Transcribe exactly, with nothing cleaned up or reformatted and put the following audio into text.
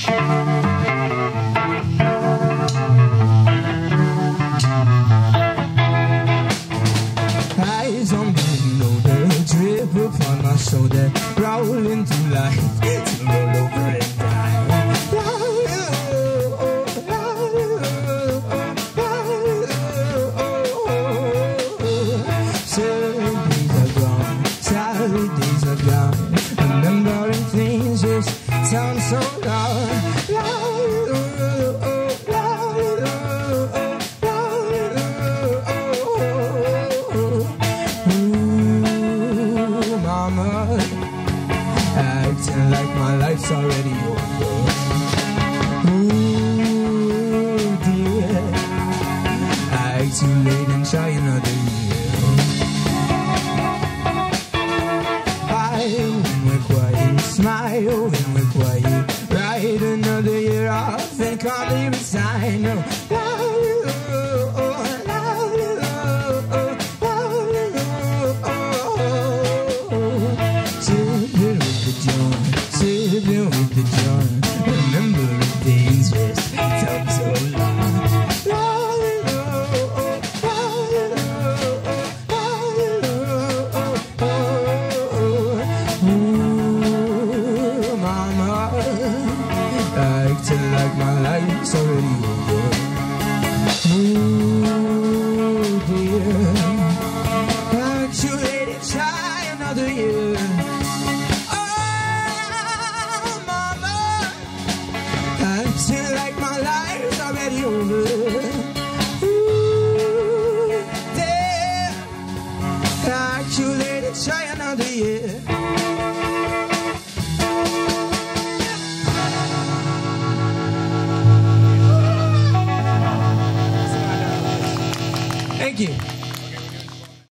Eyes on me, shoulder, drip upon my shoulder, rolling through life to roll over and die. Saturdays are gone, Saturdays are gone, remembering things just sound so loud. Acting like my life's already over. Ooh, dear, act too late and try another year. Smile when we're quiet, smile when we're quiet. Write another year off and calmly resign. No. Sipping with the joy, remembering things just come so long. Ooh, mama, acting like my life's already over. Ooh, dear, actually try another year. Acting like my life's already over. Ooh, damn, actually try another year. Thank you.